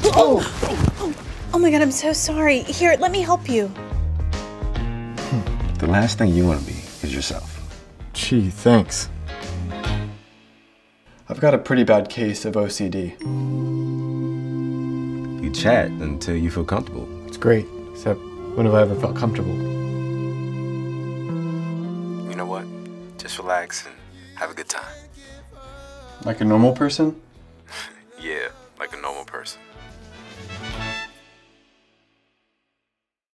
Oh my God, I'm so sorry. Here, let me help you. The last thing you want to be is yourself. Gee, thanks. I've got a pretty bad case of OCD. You chat until you feel comfortable. It's great, except when have I ever felt comfortable? You know what? Just relax and have a good time. Like a normal person? Yeah, like a normal person.